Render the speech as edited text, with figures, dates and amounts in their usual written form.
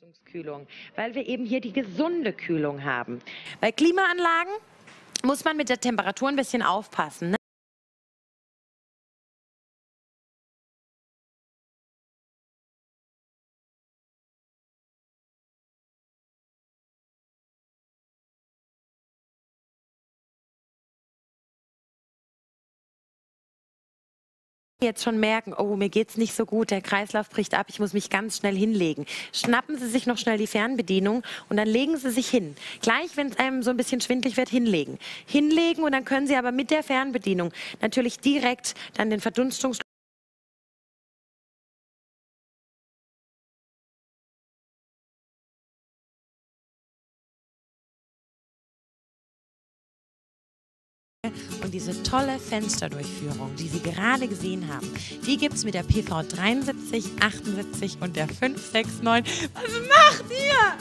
Verdunstungskühlung, weil wir eben hier die gesunde Kühlung haben. Bei Klimaanlagen muss man mit der Temperatur ein bisschen aufpassen, ne? Jetzt schon merken, oh, mir geht's nicht so gut, der Kreislauf bricht ab, ich muss mich ganz schnell hinlegen. Schnappen Sie sich noch schnell die Fernbedienung und dann legen Sie sich hin. Gleich, wenn es einem so ein bisschen schwindelig wird, hinlegen. Hinlegen und dann können Sie aber mit der Fernbedienung natürlich direkt dann den Verdunstungs und diese tolle Fensterdurchführung, die Sie gerade gesehen haben, die gibt es mit der PV 73, 78 und der 569. Was macht ihr?